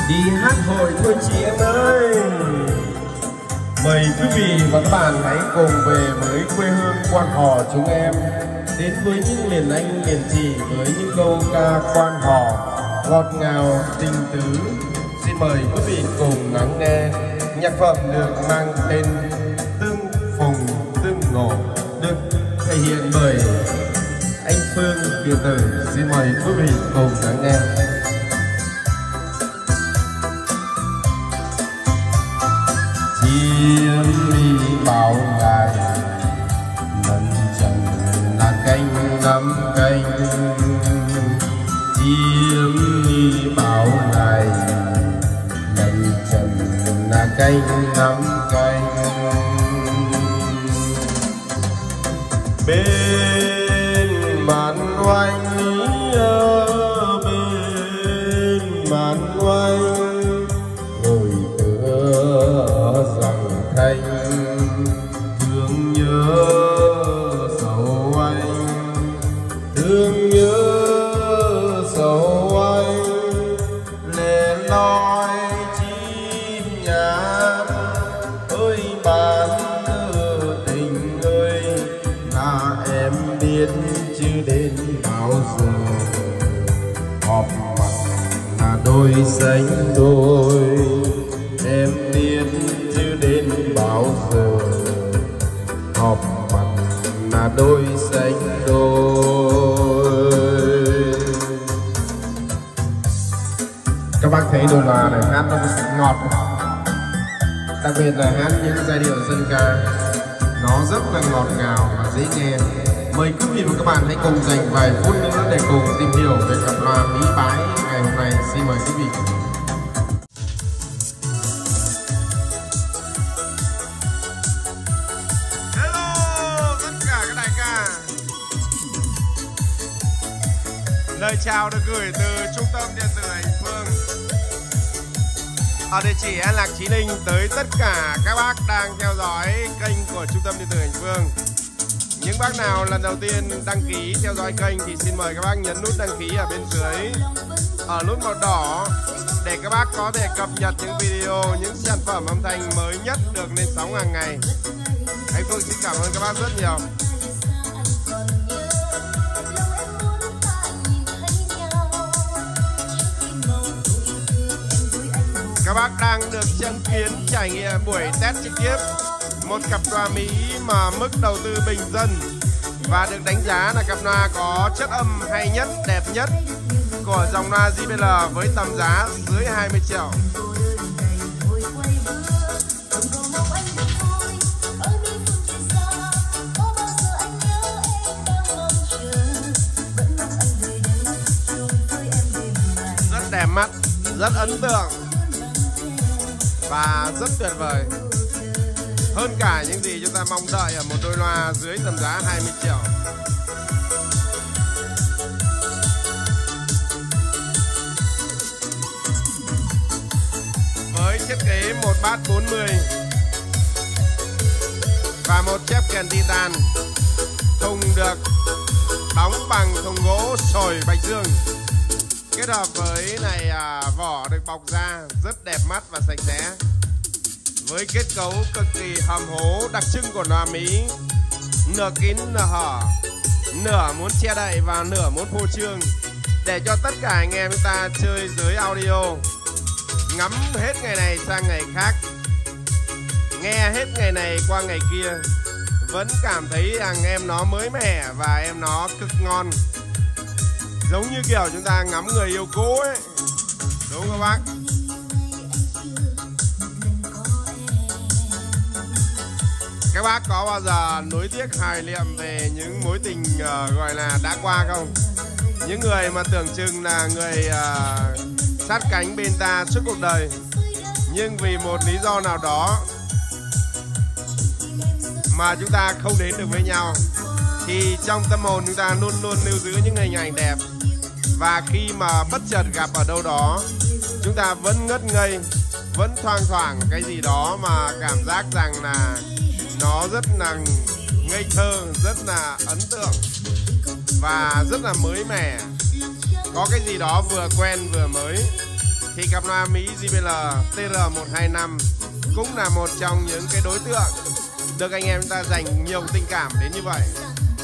Đi hát hội thôi chị em ơi. Mời quý vị và các bạn hãy cùng về với quê hương Quan Họ chúng em, đến với những liền anh liền chị với những câu ca quan họ ngọt ngào tình tứ. Xin mời quý vị cùng lắng nghe nhạc phẩm được mang tên Tương Phùng Tương Ngộ, được thể hiện bởi anh Phương Việt Tử. Xin mời quý vị cùng lắng nghe. Chiêm đi bao ngày lần trần là canh ngắm canh, chiêm đi bao ngày lần trần là canh ngắm canh. Bên màn oanh bên màn oanh ngồi tựa rằng thanh, thương nhớ sầu anh, thương nhớ sầu anh, lẻ loi chim nhạc ơi bạn tình ơi, là em biết chứ đến bao giờ họp mặt là đôi sánh đôi. Em biết chứ đến bao giờ họp mặt là đôi sánh đôi. Các bác thấy đồ là này hát nó ngọt, đặc biệt là hát những giai điệu dân ca nó rất là ngọt ngào và dễ nghe. Mời quý vị và các bạn hãy cùng dành vài phút nữa để cùng tìm hiểu về cặp loa Mỹ Bái ngày hôm nay. Xin mời quý vị. Lời chào được gửi từ Trung tâm Điện tử Hành Phương ở địa chỉ An Lạc Chí Linh tới tất cả các bác đang theo dõi kênh của Trung tâm Điện tử Hành Phương. Những bác nào lần đầu tiên đăng ký theo dõi kênh thì xin mời các bác nhấn nút đăng ký ở bên dưới, ở nút màu đỏ, để các bác có thể cập nhật những video, những sản phẩm âm thanh mới nhất được lên sóng hàng ngày. Anh Phương xin cảm ơn các bác rất nhiều. Các bác đang được chứng kiến trải nghiệm buổi test trực tiếp một cặp loa Mỹ mà mức đầu tư bình dân và được đánh giá là cặp loa có chất âm hay nhất, đẹp nhất của dòng loa JBL với tầm giá dưới 20 triệu. Rất đẹp mắt, rất ấn tượng và rất tuyệt vời. Hơn cả những gì chúng ta mong đợi ở một đôi loa dưới tầm giá 20 triệu. Với thiết kế một bát 40 và một chép kèn titan, thùng được đóng bằng thùng gỗ sồi bạch dương, kết hợp với này vỏ được bọc da rất đẹp mắt và sạch sẽ, với kết cấu cực kỳ hầm hố đặc trưng của loa Mỹ, nửa kín nửa hở, nửa muốn che đậy và nửa muốn phô trương, để cho tất cả anh em chúng ta chơi giới audio ngắm hết ngày này sang ngày khác, nghe hết ngày này qua ngày kia, vẫn cảm thấy rằng em nó mới mẻ và em nó cực ngon, giống như kiểu chúng ta ngắm người yêu cũ ấy, đúng không các bác? Các bác có bao giờ nuối tiếc hoài niệm về những mối tình gọi là đã qua không? Những người mà tưởng chừng là người sát cánh bên ta suốt cuộc đời, nhưng vì một lý do nào đó mà chúng ta không đến được với nhau, thì trong tâm hồn chúng ta luôn luôn lưu giữ những hình ảnh đẹp. Và khi mà bất chợt gặp ở đâu đó, chúng ta vẫn ngất ngây, vẫn thoang thoảng cái gì đó mà cảm giác rằng là nó rất là ngây thơ, rất là ấn tượng và rất là mới mẻ. Có cái gì đó vừa quen vừa mới. thì cặp loa Mỹ JBL TR125 cũng là một trong những cái đối tượng được anh em chúng ta dành nhiều tình cảm đến như vậy.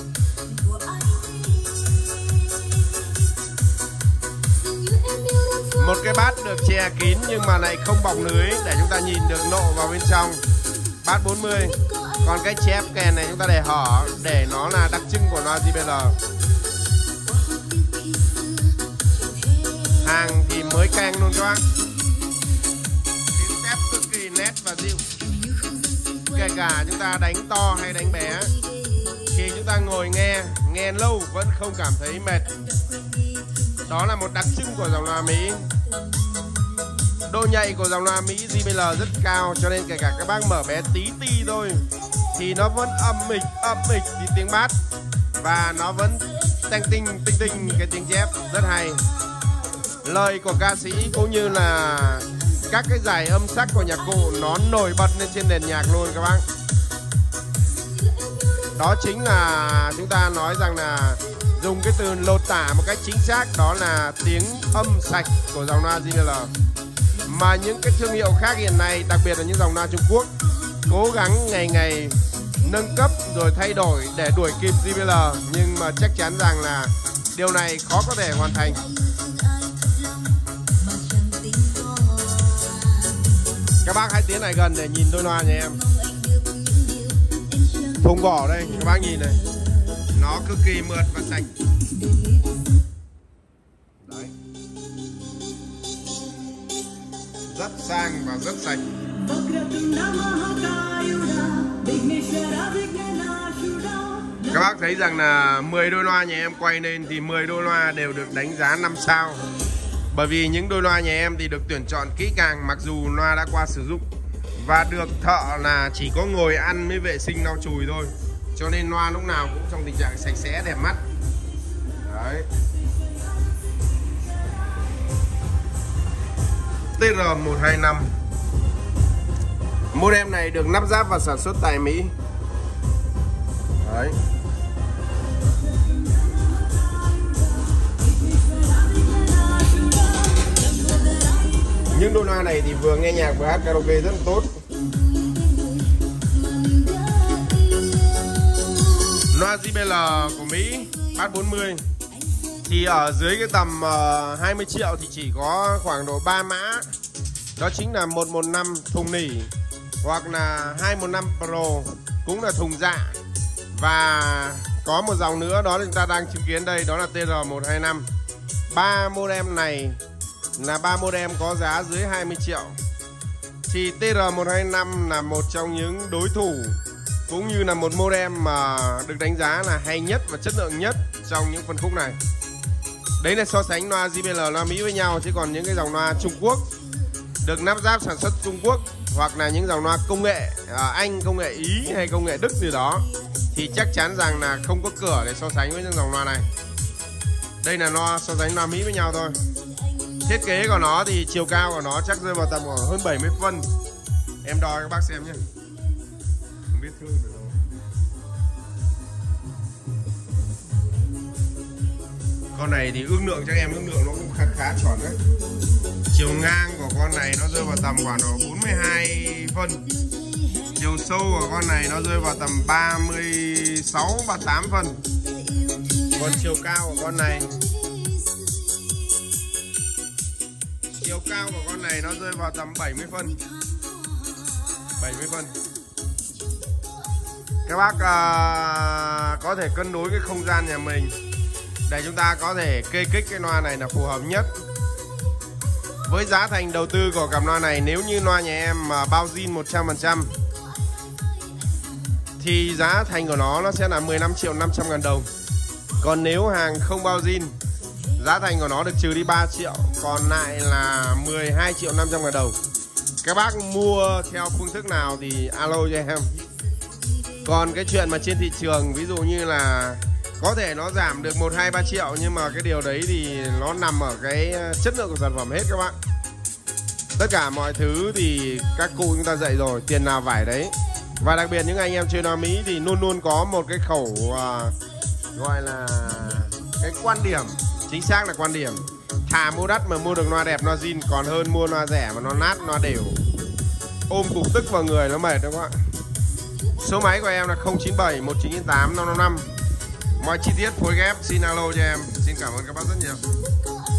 Một cái bát được che kín nhưng mà lại không bọc lưới để chúng ta nhìn được nộ vào bên trong. Bát 40. Còn cái chép kèn này chúng ta để hở để nó là đặc trưng của loa JBL. Hàng thì mới căng luôn các bác. Tiếng tép cực kỳ nét và dịu. Kể cả chúng ta đánh to hay đánh bé, khi chúng ta ngồi nghe lâu vẫn không cảm thấy mệt. Đó là một đặc trưng của dòng loa Mỹ. Độ nhạy của dòng loa Mỹ JBL rất cao, cho nên kể cả các bác mở bé tí ti thôi thì nó vẫn âm ịch thì tiếng bass, và nó vẫn tinh cái tiếng chép rất hay. Lời của ca sĩ cũng như là các cái giải âm sắc của nhạc cụ nó nổi bật lên trên nền nhạc luôn các bác. Đó chính là chúng ta nói rằng là dùng cái từ lột tả một cách chính xác, đó là tiếng âm sạch của dòng loa JBL. Mà những cái thương hiệu khác hiện nay, đặc biệt là những dòng loa Trung Quốc, cố gắng ngày nâng cấp rồi thay đổi để đuổi kịp JBL, nhưng mà chắc chắn rằng là điều này khó có thể hoàn thành. Các bác hãy tiến lại gần để nhìn đôi loa nha em. Thùng vỏ đây, các bác nhìn này, nó cực kỳ mượt và sạch. Đấy. Rất sang và rất sạch. Các bác thấy rằng là 10 đôi loa nhà em quay lên thì 10 đôi loa đều được đánh giá 5 sao. Bởi vì những đôi loa nhà em thì được tuyển chọn kỹ càng, mặc dù loa đã qua sử dụng và được thợ là chỉ có ngồi ăn mới vệ sinh lau chùi thôi, cho nên loa lúc nào cũng trong tình trạng sạch sẽ đẹp mắt. Đấy. TR125. Model này được lắp ráp và sản xuất tại Mỹ. Đấy. Những đôi loa này thì vừa nghe nhạc vừa hát karaoke rất là tốt. Loa JBL của Mỹ Bass 40 thì ở dưới cái tầm 20 triệu thì chỉ có khoảng độ 3 mã. Đó chính là 115 thùng nỉ, hoặc là 215 Pro cũng là thùng dạ. Và có một dòng nữa đó là chúng ta đang chứng kiến đây, đó là TR125. 3 model này là 3 model có giá dưới 20 triệu. Thì TR125 là một trong những đối thủ cũng như là một model mà được đánh giá là hay nhất và chất lượng nhất trong những phân khúc này. Đấy là so sánh loa JBL, loa Mỹ với nhau. Chứ còn những cái dòng loa Trung Quốc được lắp ráp sản xuất Trung Quốc, hoặc là những dòng loa công nghệ Anh, công nghệ Ý hay công nghệ Đức gì đó, thì chắc chắn rằng là không có cửa để so sánh với những dòng loa này. Đây là loa so sánh loa Mỹ với nhau thôi. Thiết kế của nó thì chiều cao của nó chắc rơi vào tầm khoảng hơn 70 phân. Em đo các bác xem nhé. Không biết thương được đâu. Con này thì ước lượng, chắc em ước lượng nó cũng khá tròn đấy. Chiều ngang của con này nó rơi vào tầm khoảng độ 42 phân. Chiều sâu của con này nó rơi vào tầm 36-38 phân. Còn chiều cao của con này, chiều cao của con này nó rơi vào tầm 70 phân. 70 phân. Các bác có thể cân đối cái không gian nhà mình để chúng ta có thể kê kích cái loa này là phù hợp nhất. Với giá thành đầu tư của cặp loa này, nếu như loa nhà em mà bao zin 100% thì giá thành của nó sẽ là 15.500.000 đồng. Còn nếu hàng không bao zin, giá thành của nó được trừ đi 3 triệu, còn lại là 12.500.000 đồng. Các bác mua theo phương thức nào thì alo cho em. Còn cái chuyện mà trên thị trường, ví dụ như là có thể nó giảm được 1-2-3 triệu, nhưng mà cái điều đấy thì nó nằm ở cái chất lượng của sản phẩm hết các bạn. Tất cả mọi thứ thì các cụ chúng ta dạy rồi, tiền nào vải đấy. Và đặc biệt những anh em chơi loa Mỹ thì luôn luôn có một cái khẩu gọi là cái quan điểm, chính xác là quan điểm, Thà mua đắt mà mua được loa đẹp, loa zin còn hơn mua loa rẻ mà nó nát, loa đều. Ôm cục tức vào người nó mệt đúng không ạ? Số máy của em là 097 1998 555. Mọi chi tiết phối ghép xin alo cho em. Xin cảm ơn các bác rất nhiều.